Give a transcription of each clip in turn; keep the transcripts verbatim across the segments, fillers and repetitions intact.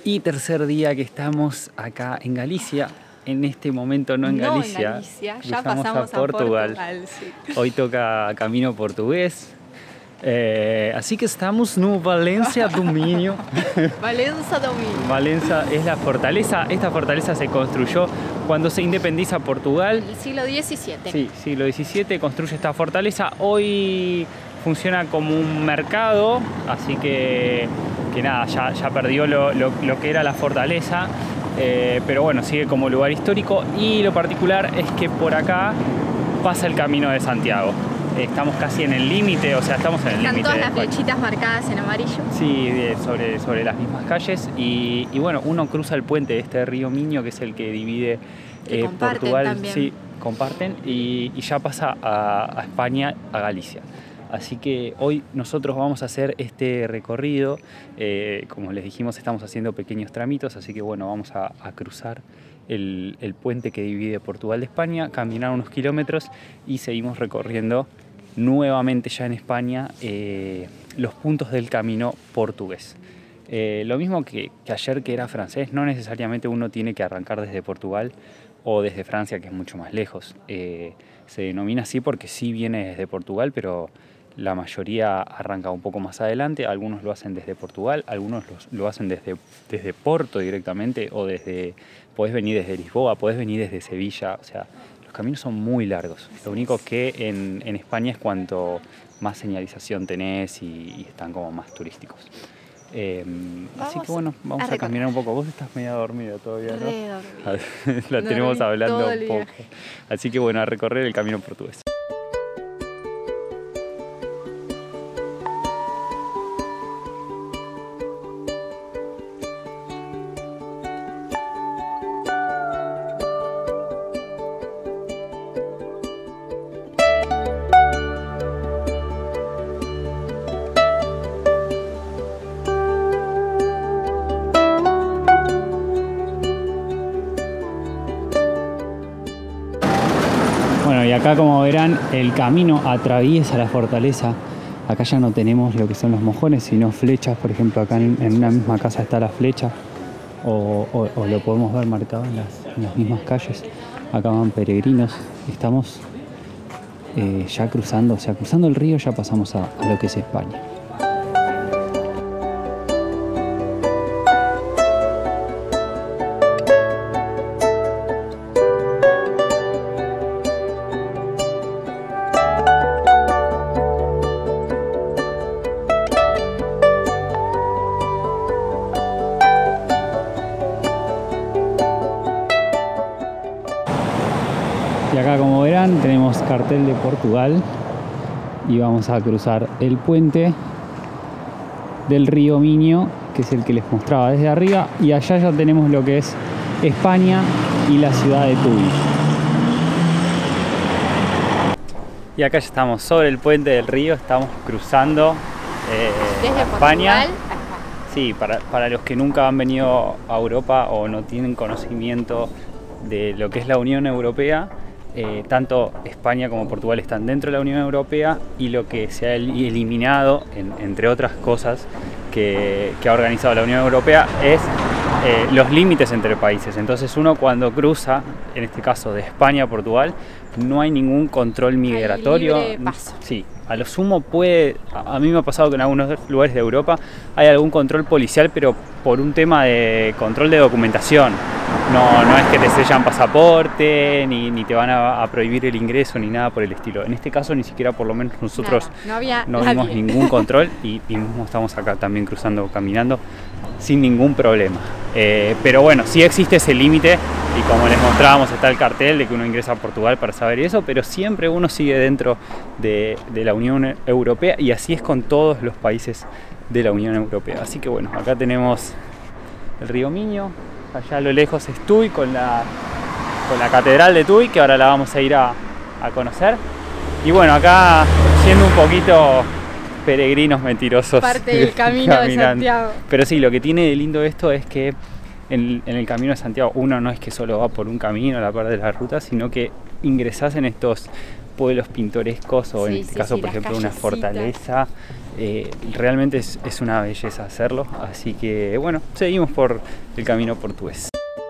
Y tercer día que estamos acá en Galicia. En este momento no en no Galicia. En Galicia. Ya pasamos a Portugal. A Portugal sí. Hoy toca camino portugués. Eh, así que estamos en Valencia do Minho. Valencia do Minho. Valencia es la fortaleza. Esta fortaleza se construyó cuando se independiza Portugal. En el siglo diecisiete. Sí, siglo diecisiete construye esta fortaleza. Hoy funciona como un mercado, así que, que nada, ya, ya perdió lo, lo, lo que era la fortaleza. Eh, pero bueno, sigue como lugar histórico. Y lo particular es que por acá pasa el Camino de Santiago. Estamos casi en el límite, o sea, estamos en el límite. Están todas las flechitas marcadas en amarillo. Sí, sobre, sobre las mismas calles. Y, y bueno, uno cruza el puente de este río Miño, que es el que divide eh, Portugal. También. Sí, comparten. Y, y ya pasa a, a España, a Galicia. Así que hoy nosotros vamos a hacer este recorrido. Eh, como les dijimos, estamos haciendo pequeños tramitos, así que bueno, vamos a, a cruzar el, el puente que divide Portugal de España, caminar unos kilómetros y seguimos recorriendo nuevamente ya en España eh, los puntos del camino portugués. Eh, lo mismo que, que ayer, que era francés, no necesariamente uno tiene que arrancar desde Portugal o desde Francia, que es mucho más lejos. Eh, se denomina así porque sí viene desde Portugal, pero la mayoría arranca un poco más adelante. Algunos lo hacen desde Portugal, algunos los, lo hacen desde, desde Porto directamente, o desde, podés venir desde Lisboa, podés venir desde Sevilla. O sea, los caminos son muy largos. Lo único que en, en España es cuanto más señalización tenés y, y están como más turísticos. Eh, así que bueno, vamos a, a caminar un poco. Vos estás medio dormido todavía, ¿no? Re La no tenemos hablando un poco. Viaje. Así que bueno, a recorrer el camino portugués. Bueno, y acá, como verán, el camino atraviesa la fortaleza. Acá ya no tenemos lo que son los mojones, sino flechas. Por ejemplo, acá en, en una misma casa está la flecha, o, o, o lo podemos ver marcado en las, en las mismas calles. Acá van peregrinos. Estamos eh, ya cruzando, o sea, cruzando el río ya pasamos a, a lo que es España. Y acá, como verán, tenemos cartel de Portugal y vamos a cruzar el puente del río Miño, que es el que les mostraba desde arriba, y allá ya tenemos lo que es España y la ciudad de Tui. Y acá ya estamos sobre el puente del río, estamos cruzando eh, desde España. Portugal. Sí, para, para los que nunca han venido a Europa o no tienen conocimiento de lo que es la Unión Europea, Eh, tanto España como Portugal están dentro de la Unión Europea, y lo que se ha eliminado, en, entre otras cosas que, que ha organizado la Unión Europea, es eh, los límites entre países. Entonces uno, cuando cruza, en este caso de España a Portugal, no hay ningún control migratorio. Hay libre paso. Sí, a lo sumo puede, a, a mí me ha pasado que en algunos lugares de Europa hay algún control policial, pero por un tema de control de documentación. No, no es que te sellan pasaporte, ni, ni te van a, a prohibir el ingreso, ni nada por el estilo. En este caso, ni siquiera, por lo menos nosotros, nada, no, había no vimos ningún control, y, y mismo estamos acá también cruzando, caminando, sin ningún problema. Eh, pero bueno, sí existe ese límite, y como les mostrábamos, está el cartel de que uno ingresa a Portugal para saber eso, pero siempre uno sigue dentro de, de la Unión Europea, y así es con todos los países de la Unión Europea. Así que bueno, acá tenemos el río Miño. Allá a lo lejos es Tui, con la, con la catedral de Tui, que ahora la vamos a ir a, a conocer. Y bueno, acá siendo un poquito peregrinos mentirosos. Parte del camino de Santiago. Pero sí, lo que tiene de lindo esto es que en, en el camino de Santiago uno no es que solo va por un camino a la par de la ruta, sino que ingresás en estos pueblos pintorescos, o sí, en este sí, caso, sí, por ejemplo, una fortaleza Eh, realmente es, es una belleza hacerlo, así que bueno, seguimos por el camino portugués.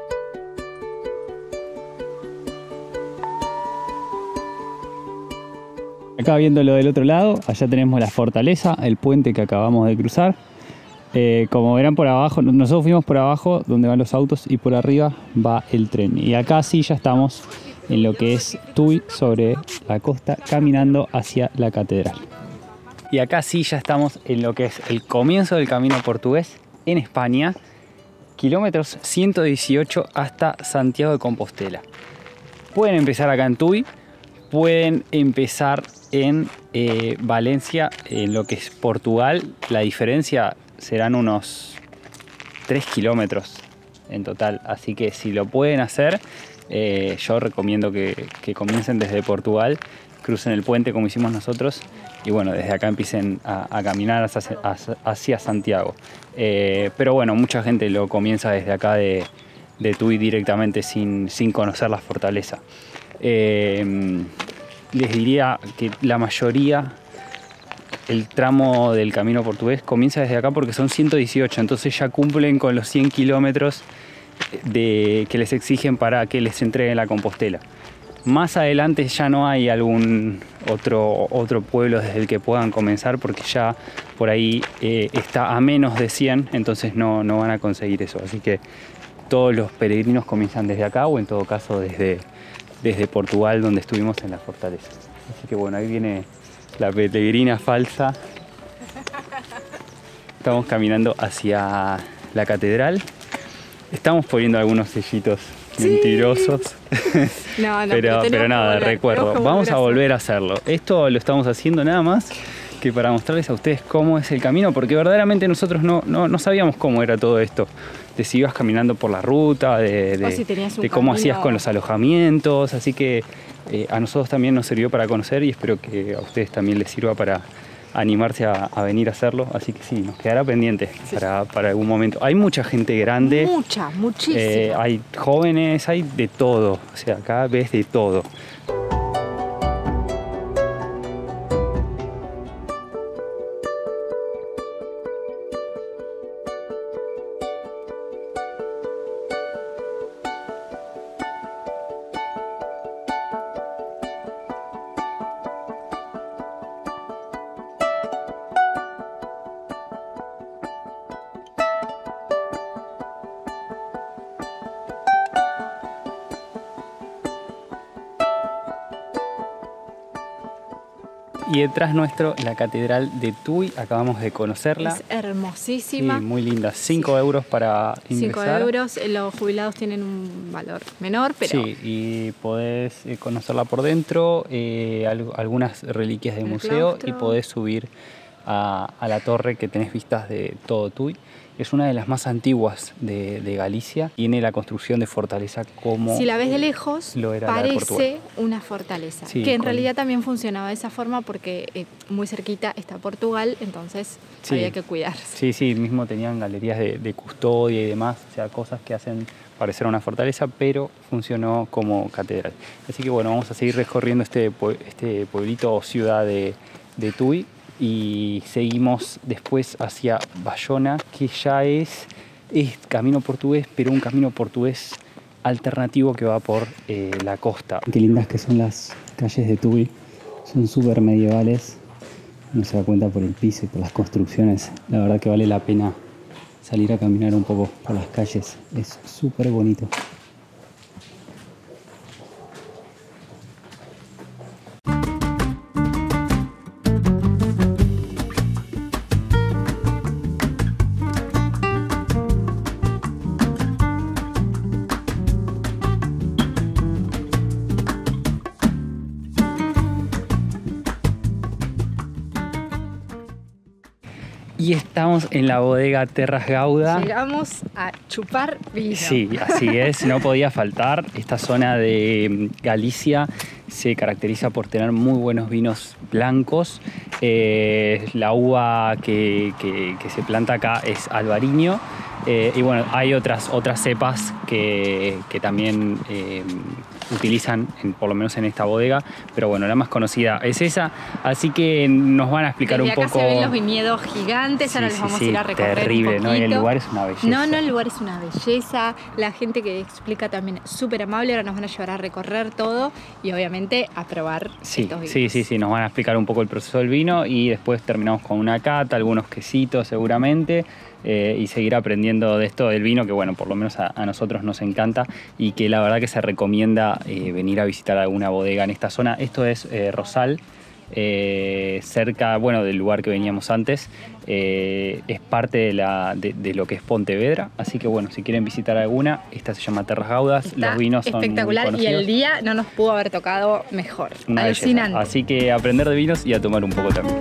Acá viéndolo del otro lado, allá tenemos la fortaleza, el puente que acabamos de cruzar. Eh, como verán por abajo, nosotros fuimos por abajo donde van los autos y por arriba va el tren. Y acá sí ya estamos en lo que es Tui, sobre la costa, caminando hacia la catedral. Y acá sí ya estamos en lo que es el comienzo del camino portugués en España, kilómetros ciento dieciocho hasta Santiago de Compostela. Pueden empezar acá en Tui, pueden empezar en eh, Valencia, en lo que es Portugal. La diferencia serán unos tres kilómetros en total, así que si lo pueden hacer, eh, yo recomiendo que, que comiencen desde Portugal, crucen el puente como hicimos nosotros y bueno, desde acá empiecen a, a caminar hacia, hacia Santiago. Eh, pero bueno, mucha gente lo comienza desde acá de, de Tui directamente sin, sin conocer la fortaleza. Eh, les diría que la mayoría, el tramo del camino portugués comienza desde acá porque son ciento dieciocho, entonces ya cumplen con los cien kilómetros de, que les exigen para que les entreguen la Compostela. Más adelante ya no hay algún otro, otro pueblo desde el que puedan comenzar porque ya por ahí eh, está a menos de cien, entonces no, no van a conseguir eso. Así que todos los peregrinos comienzan desde acá o en todo caso desde, desde Portugal, donde estuvimos en la fortaleza. Así que bueno, ahí viene la peregrina falsa. Estamos caminando hacia la catedral. Estamos poniendo algunos sellitos sí. mentirosos. No, no, pero, pero, pero nada, volver, recuerdo. Vamos a volver a hacerlo. Esto lo estamos haciendo nada más que para mostrarles a ustedes cómo es el camino, porque verdaderamente nosotros no, no, no sabíamos cómo era todo esto. De si ibas caminando por la ruta, de, de, si de cómo camino. hacías con los alojamientos. Así que eh, a nosotros también nos sirvió para conocer y espero que a ustedes también les sirva para animarse a, a venir a hacerlo. Así que sí, nos quedará pendiente sí. para, para algún momento. Hay mucha gente grande. Mucha, muchísima. Eh, hay jóvenes, hay de todo. O sea, acá ves de todo. Y detrás nuestro, la Catedral de Tui, acabamos de conocerla. Es hermosísima. Sí, muy linda. cinco euros para ingresar. cinco euros, los jubilados tienen un valor menor, pero... Sí, y podés conocerla por dentro, eh, algunas reliquias del museo claustro. Y podés subir a, a la torre que tenés vistas de todo Tui. Es una de las más antiguas de, de Galicia. Tiene la construcción de fortaleza como... Si la ves de lejos, lo era parece una fortaleza. Sí, que en con... realidad también funcionaba de esa forma porque eh, muy cerquita está Portugal, entonces sí. había que cuidarse. Sí, sí, mismo tenían galerías de, de custodia y demás, o sea, cosas que hacen parecer una fortaleza, pero funcionó como catedral. Así que bueno, vamos a seguir recorriendo este, este pueblito o ciudad de, de Tui. Y seguimos después hacia Bayona, que ya es, es camino portugués, pero un camino portugués alternativo que va por eh, la costa. Qué lindas que son las calles de Tui, son súper medievales, uno se da cuenta por el piso y por las construcciones. La verdad que vale la pena salir a caminar un poco por las calles, es súper bonito. Y estamos en la bodega Terras Gauda. Llegamos a chupar vino. Sí, así es, no podía faltar. Esta zona de Galicia se caracteriza por tener muy buenos vinos blancos. Eh, la uva que, que, que se planta acá es albariño. Eh, y bueno, hay otras, otras cepas que, que también eh, utilizan, en, por lo menos en esta bodega, pero bueno, la más conocida es esa, así que nos van a explicar Desde un poco... acá se ven los viñedos gigantes, sí, ahora los vamos sí, a ir a recorrer terrible, un ¿no? Y el lugar es una belleza. No, no, el lugar es una belleza, la gente que explica también es súper amable, ahora nos van a llevar a recorrer todo y obviamente a probar sí, estos vinos. Sí, sí, sí, nos van a explicar un poco el proceso del vino y después terminamos con una cata, algunos quesitos seguramente, eh, y seguir aprendiendo de esto del vino, que bueno, por lo menos a, a nosotros nos encanta y que la verdad que se recomienda eh, venir a visitar alguna bodega en esta zona. Esto es eh, Rosal, eh, cerca, bueno, del lugar que veníamos antes, eh, es parte de, la, de, de lo que es Pontevedra, así que bueno, si quieren visitar alguna, esta se llama Terras Gaudas, Está los vinos son espectacular muy y el día no nos pudo haber tocado mejor, una alucinante. Belleza. Así que aprender de vinos y a tomar un poco también.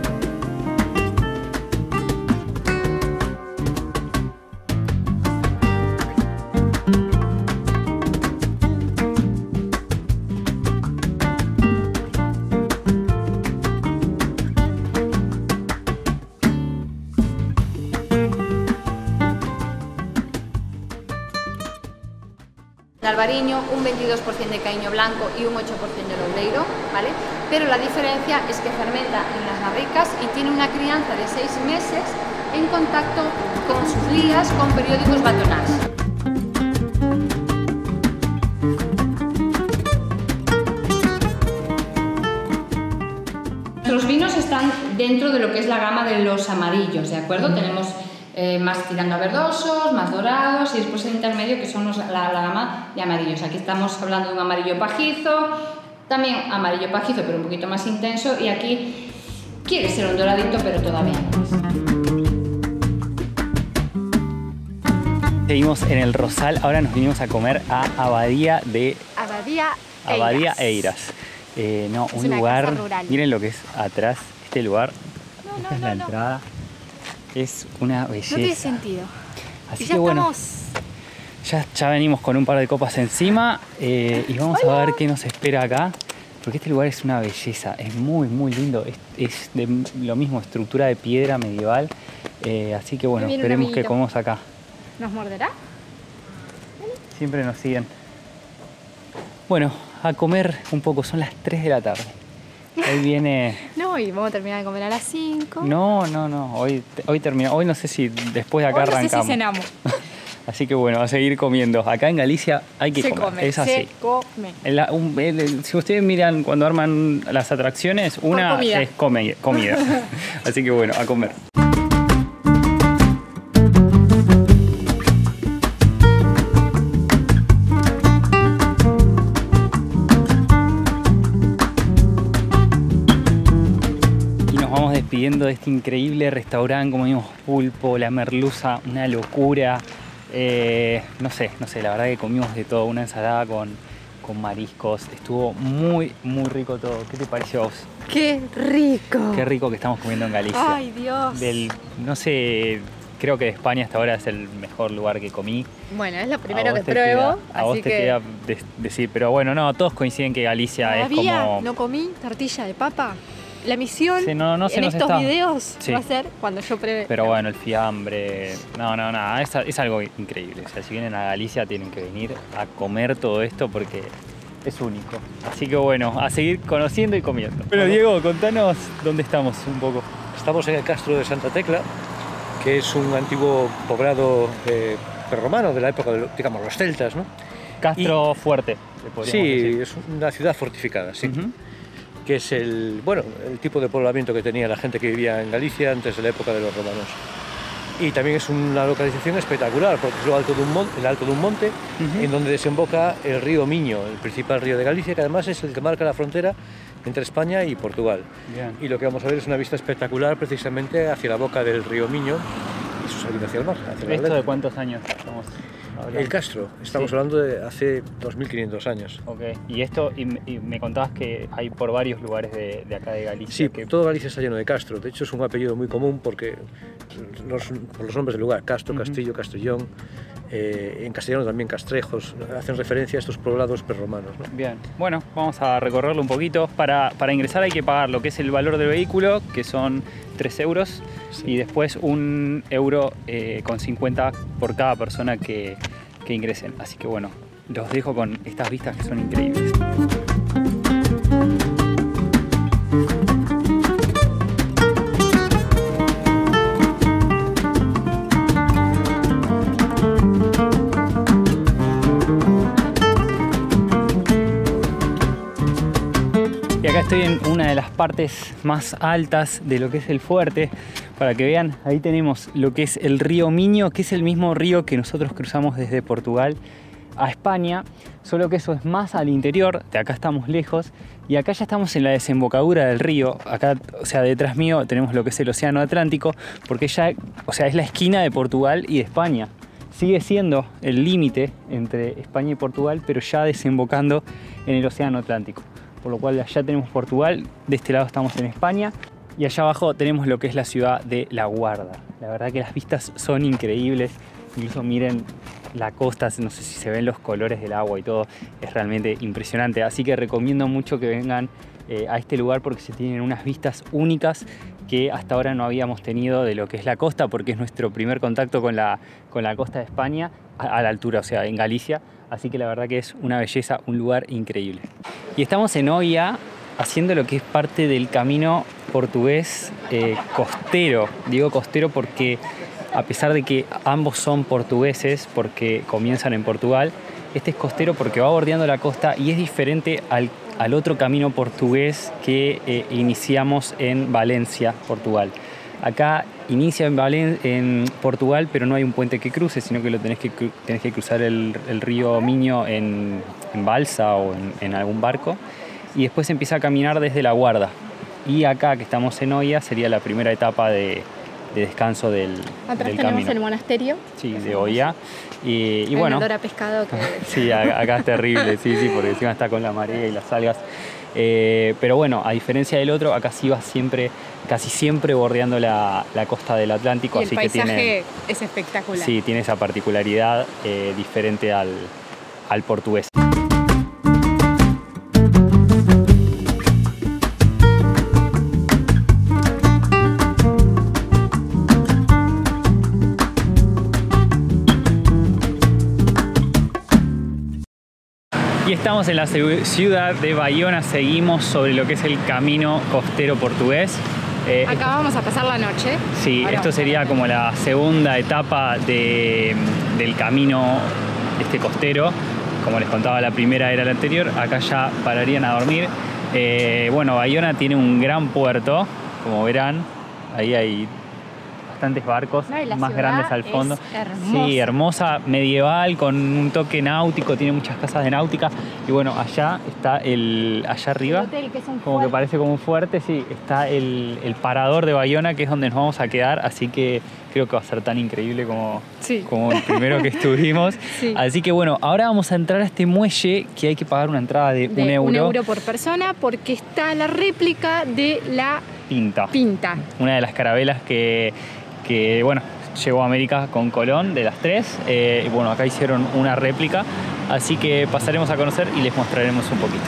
En Albariño un veintidós por ciento de caíño blanco y un ocho por ciento de loureiro, ¿vale? Pero la diferencia es que fermenta en las barricas y tiene una crianza de seis meses en contacto con sus lías con periódicos batonás. Los vinos están dentro de lo que es la gama de los amarillos, ¿de acuerdo? Tenemos Eh, más tirando a verdosos, más dorados y después el intermedio que son los, la, la gama de amarillos. Aquí estamos hablando de un amarillo pajizo, también amarillo pajizo pero un poquito más intenso y aquí quiere ser un doradito pero todavía no. Seguimos en el Rosal, ahora nos vinimos a comer a Abadía de Abadía Eiras. Abadía Eiras. Eh, no, es un lugar, rural. Miren lo que es atrás, este lugar, no, esta no, es no, la no. entrada. Es una belleza. No tiene sentido. Así y ya que bueno, estamos... ya, ya venimos con un par de copas encima eh, y vamos Hola. a ver qué nos espera acá. Porque este lugar es una belleza, es muy muy lindo. Es, es de lo mismo, estructura de piedra medieval. Eh, así que bueno, esperemos que comamos acá. ¿Nos morderá? Siempre nos siguen. Bueno, a comer un poco, son las tres de la tarde. Hoy viene... No, y vamos a terminar de comer a las cinco. No, no, no. Hoy, hoy termina. Hoy no sé si después de acá hoy no arrancamos. sé si cenamos. Así que bueno, a seguir comiendo. Acá en Galicia hay que se comer. Come, es así. Se come. En la, un, el, si ustedes miran cuando arman las atracciones, una comida. es come, comida. Así que bueno, a comer. Despidiendo de este increíble restaurante, como vimos, pulpo, la merluza, una locura. Eh, no sé, no sé, la verdad que comimos de todo, una ensalada con, con mariscos, estuvo muy, muy rico todo. ¿Qué te pareció a vos? ¡Qué rico! Qué rico que estamos comiendo en Galicia. ¡Ay, Dios! Del, no sé, creo que de España hasta ahora es el mejor lugar que comí. Bueno, es lo primero que te pruebo, queda, así a vos te que... queda de, decir, pero bueno, no, todos coinciden que Galicia Todavía es como... no comí tortilla de papa. La misión sí, no, no en estos está. videos sí. va a ser cuando yo pruebe. Pero bueno, el fiambre, no, no, no, es, es algo increíble. O sea, si vienen a Galicia tienen que venir a comer todo esto porque es único. Así que bueno, a seguir conociendo y comiendo. Bueno, Diego, contanos dónde estamos un poco. Estamos en el Castro de Santa Tecla, que es un antiguo poblado eh, prerromano de la época de, digamos, los celtas, ¿no? Castro y, fuerte, le podríamos sí, decir. es una ciudad fortificada, sí. Uh-huh. Que es el, bueno, el tipo de poblamiento que tenía la gente que vivía en Galicia antes de la época de los romanos. Y también es una localización espectacular porque es lo alto de un monte, el alto de un monte uh-huh. en donde desemboca el río Miño, el principal río de Galicia, que además es el que marca la frontera entre España y Portugal. Bien. Y lo que vamos a ver es una vista espectacular precisamente hacia la boca del río Miño y su salida hacia el mar. Hacia ¿Esto de cuántos años estamos hablando? El Castro, estamos sí. hablando de hace dos mil quinientos años. Ok, y esto, y, y me contabas que hay por varios lugares de, de acá de Galicia. Sí, que... todo Galicia está lleno de Castro, de hecho es un apellido muy común porque los, por los nombres del lugar, Castro, uh-huh. Castillo, Castellón, eh, en castellano también Castrejos, hacen referencia a estos poblados prerromanos, ¿no? Bien, bueno, vamos a recorrerlo un poquito. Para, para ingresar hay que pagar lo que es el valor del vehículo, que son tres euros, sí. y después un euro eh, con cincuenta por cada persona que, que ingresen. Así que bueno, los dejo con estas vistas que son increíbles. Y acá estoy en una de las partes más altas de lo que es el fuerte. Para que vean, ahí tenemos lo que es el río Miño, que es el mismo río que nosotros cruzamos desde Portugal a España, solo que eso es más al interior, de acá estamos lejos, y acá ya estamos en la desembocadura del río. Acá, o sea, detrás mío tenemos lo que es el Océano Atlántico, porque ya, o sea, es la esquina de Portugal y de España. Sigue siendo el límite entre España y Portugal, pero ya desembocando en el Océano Atlántico. Por lo cual allá tenemos Portugal, de este lado estamos en España, y allá abajo tenemos lo que es la ciudad de La Guarda. La verdad que las vistas son increíbles, incluso miren la costa, no sé si se ven los colores del agua y todo, es realmente impresionante. Así que recomiendo mucho que vengan eh, a este lugar porque se tienen unas vistas únicas que hasta ahora no habíamos tenido de lo que es la costa, porque es nuestro primer contacto con la, con la costa de España a, a la altura, o sea, en Galicia. Así que la verdad que es una belleza, un lugar increíble. Y estamos en Oia haciendo lo que es parte del camino portugués eh, costero. Digo costero porque a pesar de que ambos son portugueses, porque comienzan en Portugal, este es costero porque va bordeando la costa y es diferente al, al otro camino portugués que eh, iniciamos en Valencia, Portugal. Acá inicia en, Valen en Portugal, pero no hay un puente que cruce, sino que lo tenés que, tenés que cruzar el, el río Miño en, en balsa o en, en algún barco. Y después empieza a caminar desde La Guarda. Y acá, que estamos en Oia, sería la primera etapa de, de descanso del, Atrás del tenemos camino. el monasterio. Sí, de Oia. Y, y bueno. El olor a pescado. Que... sí, acá es terrible, sí, sí, porque encima está con la marea y las algas. Eh, pero bueno, a diferencia del otro, acá sí va siempre, casi siempre bordeando la, la costa del Atlántico. Y el así paisaje que tiene, es espectacular. Sí, tiene esa particularidad eh, diferente al, al portugués. Y estamos en la ciudad de Baiona, seguimos sobre lo que es el camino costero portugués. Eh, Acá vamos a pasar la noche. Sí, Ahora esto sería como la segunda etapa de, del camino este costero. Como les contaba, la primera era la anterior, acá ya pararían a dormir. Eh, bueno, Baiona tiene un gran puerto, como verán, ahí hay bastantes barcos, no, más grandes al fondo. Hermosa. Sí, hermosa, medieval, con un toque náutico, tiene muchas casas de náutica. Y bueno, allá está el, allá arriba, el hotel, que es un como fuerte. que parece como un fuerte, sí, está el, el parador de Baiona, que es donde nos vamos a quedar, así que creo que va a ser tan increíble como, sí. como el primero que estuvimos. Sí. Así que bueno, ahora vamos a entrar a este muelle que hay que pagar una entrada de, de un euro. Un euro por persona, porque está la réplica de la Pinta. Pinta. Una de las carabelas que, que bueno, llegó a América con Colón, de las tres. Eh, y bueno, acá hicieron una réplica, así que pasaremos a conocer y les mostraremos un poquito.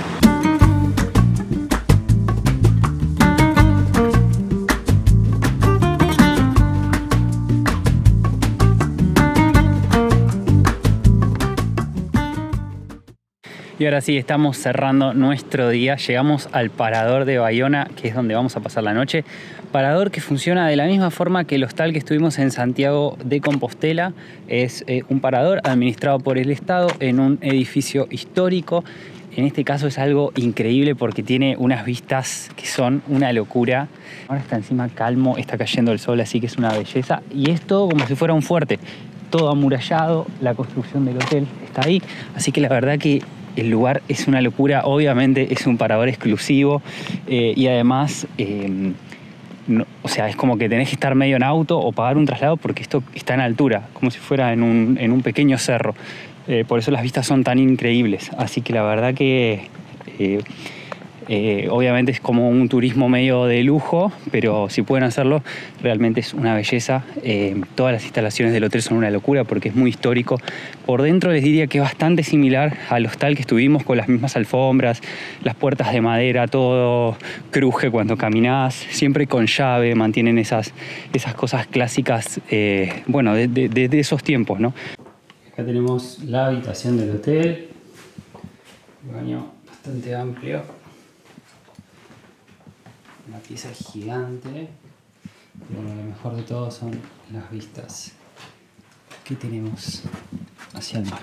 Y ahora sí, estamos cerrando nuestro día. Llegamos al parador de Baiona, que es donde vamos a pasar la noche. Parador que funciona de la misma forma que el hostal que estuvimos en Santiago de Compostela. Es eh, un parador administrado por el Estado en un edificio histórico. En este caso es algo increíble porque tiene unas vistas que son una locura. Ahora está encima calmo, está cayendo el sol, así que es una belleza. Y es todo como si fuera un fuerte. Todo amurallado, la construcción del hotel está ahí. Así que la verdad que el lugar es una locura. Obviamente es un parador exclusivo eh, y además, eh, no, o sea, es como que tenés que estar medio en auto o pagar un traslado porque esto está en altura, como si fuera en un, en un pequeño cerro. Eh, por eso las vistas son tan increíbles. Así que la verdad que eh, eh, obviamente es como un turismo medio de lujo, pero si pueden hacerlo, realmente es una belleza. Eh, todas las instalaciones del hotel son una locura porque es muy histórico. Por dentro les diría que es bastante similar al hostal que estuvimos, con las mismas alfombras, las puertas de madera, todo cruje cuando caminás, siempre con llave, mantienen esas, esas cosas clásicas, eh, bueno, de, de, de esos tiempos, ¿no? Acá tenemos la habitación del hotel, Un baño bastante amplio. Una pieza gigante. Y bueno, lo mejor de todo son las vistas que tenemos hacia el mar.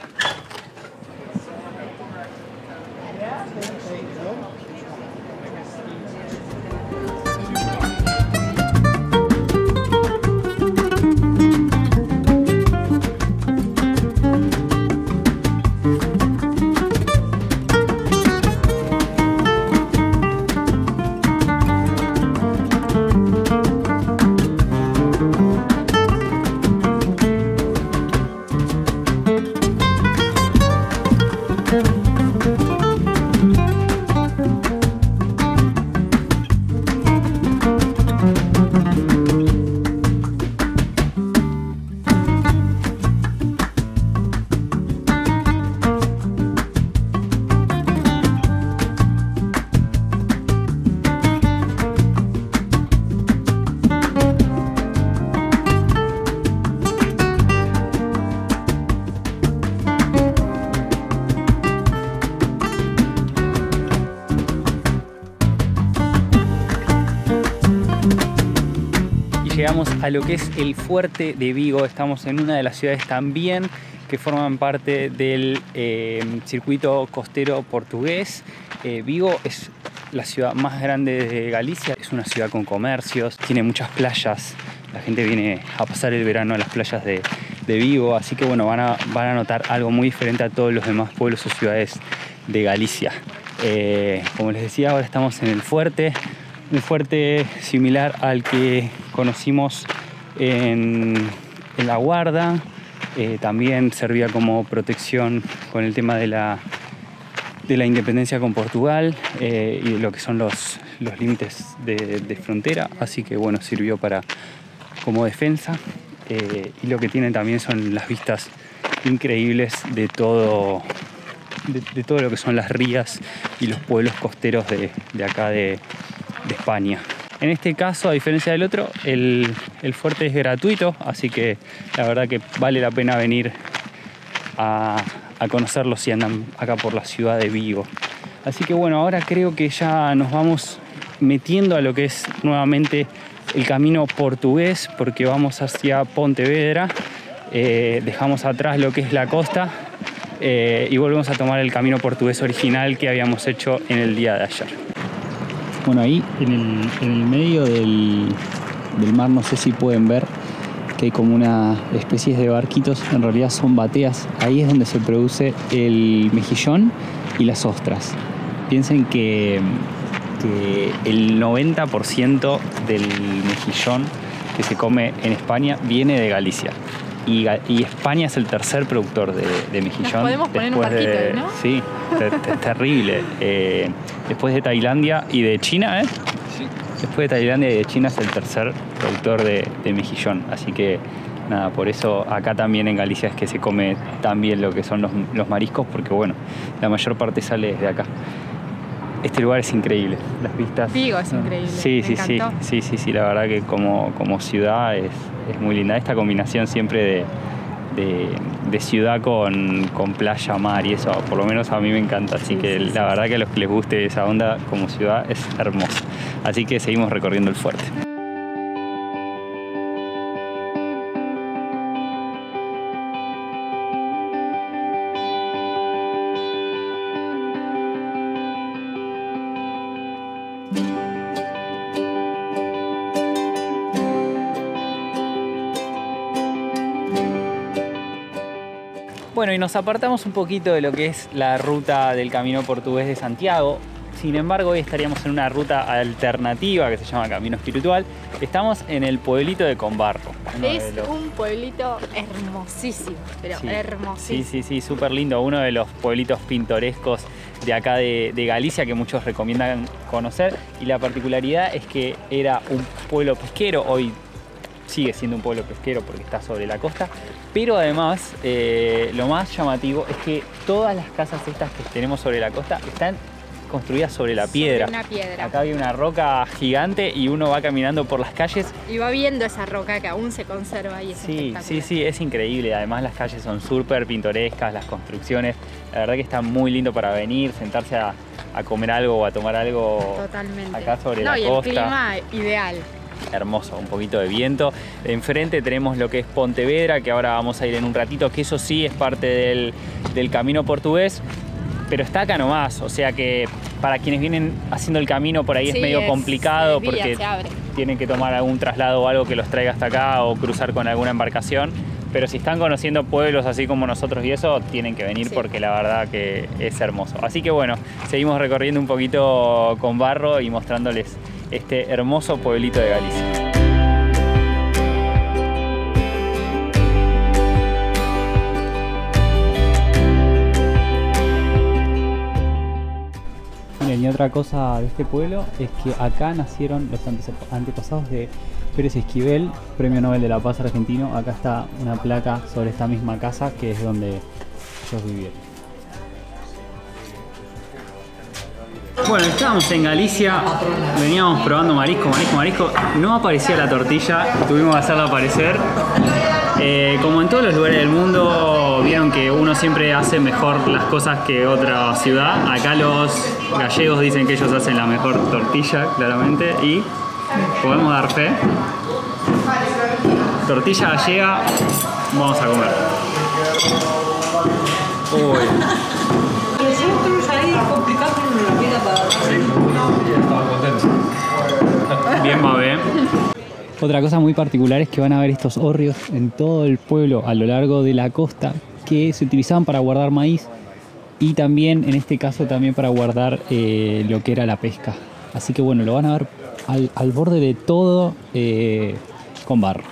Llegamos a lo que es el fuerte de Vigo. Estamos en una de las ciudades también que forman parte del eh, circuito costero portugués. Eh, Vigo es la ciudad más grande de Galicia, es una ciudad con comercios, tiene muchas playas. La gente viene a pasar el verano a las playas de, de Vigo, así que bueno, van a, van a notar algo muy diferente a todos los demás pueblos o ciudades de Galicia. Eh, como les decía, ahora estamos en el fuerte. Un fuerte similar al que conocimos en, en La Guarda. Eh, también servía como protección con el tema de la, de la independencia con Portugal eh, y de lo que son los, los límites de, de frontera. Así que bueno, sirvió para, como defensa. Eh, y lo que tiene también son las vistas increíbles de todo, de, de todo lo que son las rías y los pueblos costeros de, de acá de de España. En este caso, a diferencia del otro, el, el fuerte es gratuito, así que la verdad que vale la pena venir a, a conocerlo si andan acá por la ciudad de Vigo. Así que bueno, ahora creo que ya nos vamos metiendo a lo que es nuevamente el camino portugués, porque vamos hacia Pontevedra, eh, dejamos atrás lo que es la costa eh, y volvemos a tomar el camino portugués original que habíamos hecho en el día de ayer. Bueno, ahí en el, en el medio del, del mar, no sé si pueden ver que hay como una especie de barquitos, en realidad son bateas. Ahí es donde se produce el mejillón y las ostras. Piensen que, que el noventa por ciento del mejillón que se come en España viene de Galicia. Y, y España es el tercer productor de, de mejillón. Nos podemos poner un barquito de, ahí, ¿no? Sí, es terrible. Eh, después de Tailandia y de China, ¿eh? Sí. Después de Tailandia y de China es el tercer productor de, de mejillón. Así que nada, por eso acá también en Galicia es que se come también lo que son los, los mariscos, porque bueno, la mayor parte sale desde acá. Este lugar es increíble, las vistas. Vigo es increíble. Sí, me sí, sí, sí, sí, sí, la verdad que como, como ciudad es, es muy linda. Esta combinación siempre de, de, de ciudad con, con playa, mar y eso, por lo menos a mí me encanta. Así sí, que sí, la sí. verdad que a los que les guste esa onda como ciudad es hermoso. Así que seguimos recorriendo el fuerte. Bueno, y nos apartamos un poquito de lo que es la ruta del Camino Portugués de Santiago. Sin embargo, hoy estaríamos en una ruta alternativa que se llama Camino Espiritual. Estamos en el pueblito de Combarro. Es los... un pueblito hermosísimo, pero sí, hermosísimo. Sí, sí, sí, súper lindo. Uno de los pueblitos pintorescos de acá de, de Galicia que muchos recomiendan conocer. Y la particularidad es que era un pueblo pesquero, hoy sigue siendo un pueblo pesquero porque está sobre la costa, pero además eh, lo más llamativo es que todas las casas estas que tenemos sobre la costa están construida sobre la piedra. Sobre una piedra. Acá hay una roca gigante y uno va caminando por las calles. Y va viendo esa roca que aún se conserva ahí. Es sí, sí, sí, es increíble. Además las calles son súper pintorescas, las construcciones. La verdad que está muy lindo para venir, sentarse a, a comer algo o a tomar algo. Totalmente. Acá sobre no, la y costa. El clima ideal. Hermoso, un poquito de viento. Enfrente tenemos lo que es Pontevedra, que ahora vamos a ir en un ratito, que eso sí es parte del, del camino portugués, pero está acá nomás, o sea que para quienes vienen haciendo el camino por ahí sí, es medio es, complicado se desvía, porque se abre. Tienen que tomar algún traslado o algo que los traiga hasta acá o cruzar con alguna embarcación, pero si están conociendo pueblos así como nosotros y eso, tienen que venir sí. porque la verdad que es hermoso. Así que bueno, seguimos recorriendo un poquito con Barro y mostrándoles este hermoso pueblito de Galicia. Miren, y otra cosa de este pueblo es que acá nacieron los antepasados de Pérez Esquivel, Premio Nobel de la Paz argentino. Acá está una placa sobre esta misma casa que es donde ellos vivieron. Bueno, estábamos en Galicia, veníamos probando marisco, marisco, marisco. No aparecía la tortilla, tuvimos que hacerla aparecer. Eh, como en todos los lugares del mundo, vieron que uno siempre hace mejor las cosas que otra ciudad. Acá los gallegos dicen que ellos hacen la mejor tortilla, claramente, y podemos dar fe. Tortilla gallega, vamos a comer. Uy. Nosotros ahí complicándonos la vida para... Sí, estaba contento. Bien, va bien. Otra cosa muy particular es que van a ver estos hórreos en todo el pueblo a lo largo de la costa que se utilizaban para guardar maíz y también, en este caso, también para guardar eh, lo que era la pesca. Así que bueno, lo van a ver al, al borde de todo eh, con barro.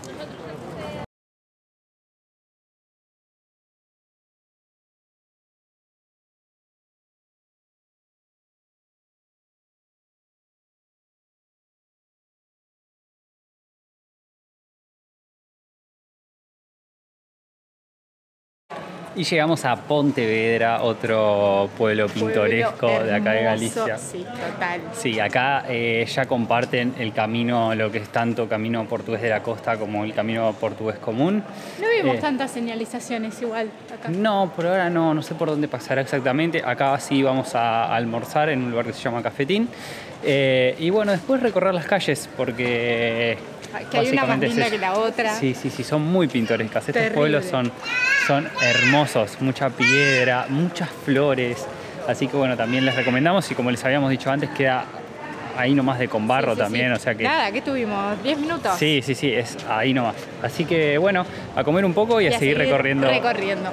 Y llegamos a Pontevedra, otro pueblo pintoresco pueblo de acá de Galicia. Sí, total. Sí, acá eh, ya comparten el camino, lo que es tanto camino portugués de la costa como el camino portugués común. No vimos eh, tantas señalizaciones igual acá. No, por ahora no, no sé por dónde pasará exactamente. Acá sí vamos a almorzar en un lugar que se llama Cafetín. Eh, y bueno, después recorrer las calles porque... Que hay una más linda que la otra. Sí, sí, sí, son muy pintorescas. Estos Terrible. pueblos son, son hermosos, mucha piedra, muchas flores. Así que bueno, también les recomendamos y como les habíamos dicho antes, queda ahí nomás de Conbarro sí, sí, también. Sí. O sea que... Nada, ¿qué tuvimos? ¿diez minutos? Sí, sí, sí, es ahí nomás. Así que bueno, a comer un poco y, y a, a seguir, seguir recorriendo. recorriendo.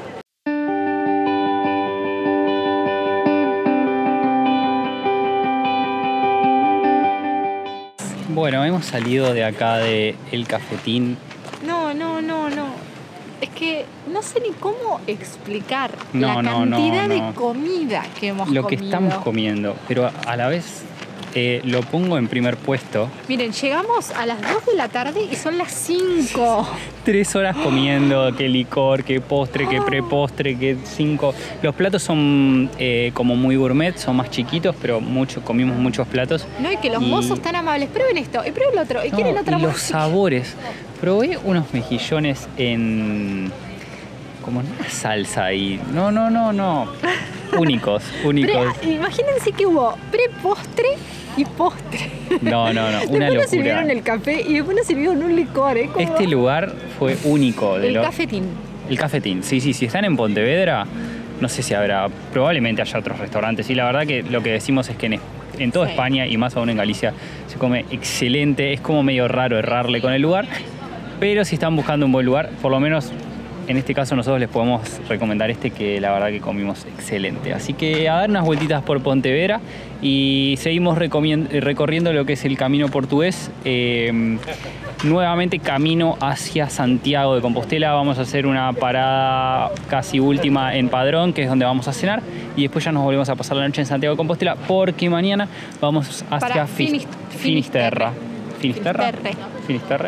Bueno, hemos salido de acá de El Cafetín. No, no, no, no. Es que no sé ni cómo explicar no, la no, cantidad no, no. de comida que hemos Lo comido. que estamos comiendo, pero a la vez eh, lo pongo en primer puesto. Miren, llegamos a las dos de la tarde y son las cinco. Tres horas comiendo, qué licor, qué postre, qué prepostre, qué cinco. Los platos son eh, como muy gourmet, son más chiquitos, pero mucho, comimos muchos platos. No, y que los y... mozos tan amables, prueben esto, y prueben lo otro, y no, quieren otra y los sabores. Probé unos mejillones en... como en una salsa ahí. No, no, no, no. Únicos, únicos. Pre, imagínense que hubo prepostre y postre. No, no, no, una después locura. Después nos sirvieron el café y después nos sirvieron un licor. ¿eh? Como... Este lugar fue único. De el lo... Cafetín. El Cafetín, sí, sí, si están en Pontevedra, no sé si habrá, probablemente haya otros restaurantes. Y la verdad que lo que decimos es que en, en toda sí. España y más aún en Galicia se come excelente. Es como medio raro errarle con el lugar, pero si están buscando un buen lugar, por lo menos... En este caso nosotros les podemos recomendar este que la verdad que comimos excelente. Así que a dar unas vueltitas por Pontevedra y seguimos recorriendo lo que es el camino portugués. Eh, nuevamente camino hacia Santiago de Compostela. Vamos a hacer una parada casi última en Padrón, que es donde vamos a cenar. Y después ya nos volvemos a pasar la noche en Santiago de Compostela porque mañana vamos hacia Para Finisterra. Finist Finisterra. Finisterra. Finisterre. Finisterre.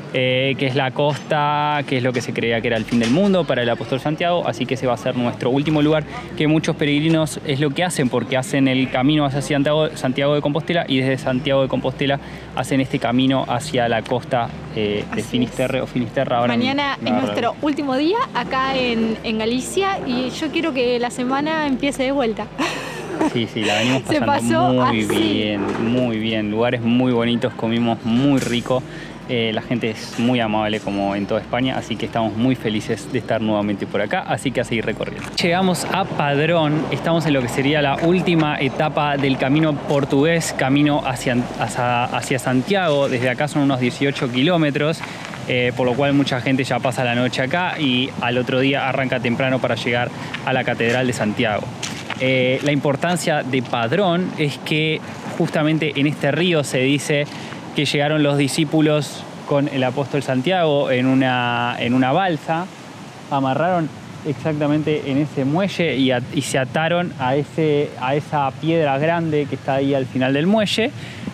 eh, que es la costa, que es lo que se creía que era el fin del mundo para el apóstol Santiago, así que ese va a ser nuestro último lugar, que muchos peregrinos es lo que hacen, porque hacen el camino hacia Santiago, Santiago de Compostela, y desde Santiago de Compostela hacen este camino hacia la costa eh, de Finisterre o Finisterra. Ahora mañana es nuestro último día acá en, en Galicia y yo quiero que la semana empiece de vuelta. Sí, sí, la venimos pasando muy así. bien, muy bien. Lugares muy bonitos, comimos muy rico. Eh, la gente es muy amable como en toda España, así que estamos muy felices de estar nuevamente por acá, así que a seguir recorriendo. Llegamos a Padrón, estamos en lo que sería la última etapa del camino portugués, camino hacia, hacia, hacia Santiago. Desde acá son unos dieciocho kilómetros, eh, por lo cual mucha gente ya pasa la noche acá y al otro día arranca temprano para llegar a la Catedral de Santiago. Eh, la importancia de Padrón es que justamente en este río se dice que llegaron los discípulos con el apóstol Santiago en una, en una balsa, amarraron exactamente en ese muelle y, a, y se ataron a, ese, a esa piedra grande que está ahí al final del muelle.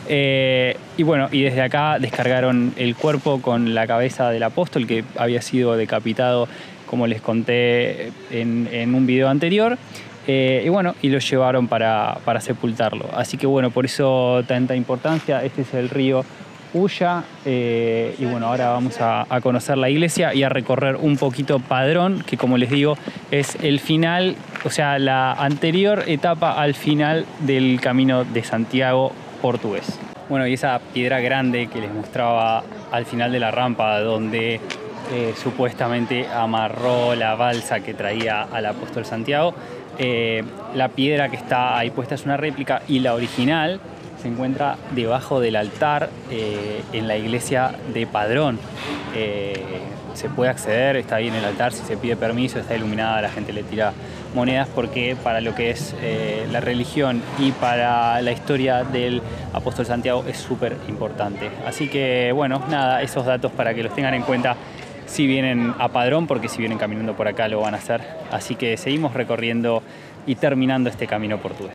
Eh, y bueno, y desde acá descargaron el cuerpo con la cabeza del apóstol que había sido decapitado, como les conté en, en un video anterior. Eh, y bueno, y lo llevaron para, para sepultarlo. Así que bueno, por eso tanta importancia. Este es el río Ulla. Eh, y bueno, ahora vamos a, a conocer la iglesia y a recorrer un poquito Padrón, que como les digo, es el final, o sea, la anterior etapa al final del camino de Santiago portugués. Bueno, y esa piedra grande que les mostraba al final de la rampa, donde eh, supuestamente amarró la balsa que traía al apóstol Santiago, Eh, la piedra que está ahí puesta es una réplica y la original se encuentra debajo del altar eh, en la iglesia de Padrón. Eh, se puede acceder, está ahí en el altar, si se pide permiso, está iluminada, la gente le tira monedas porque para lo que es eh, la religión y para la historia del apóstol Santiago es súper importante. Así que bueno, nada, esos datos para que los tengan en cuenta si vienen a Padrón, porque si vienen caminando por acá lo van a hacer. Así que seguimos recorriendo y terminando este camino portugués.